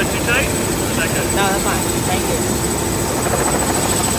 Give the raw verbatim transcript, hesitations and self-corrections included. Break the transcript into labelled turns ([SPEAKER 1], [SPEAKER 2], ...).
[SPEAKER 1] that too tight? Or is that good?
[SPEAKER 2] No, that's fine. Thank you.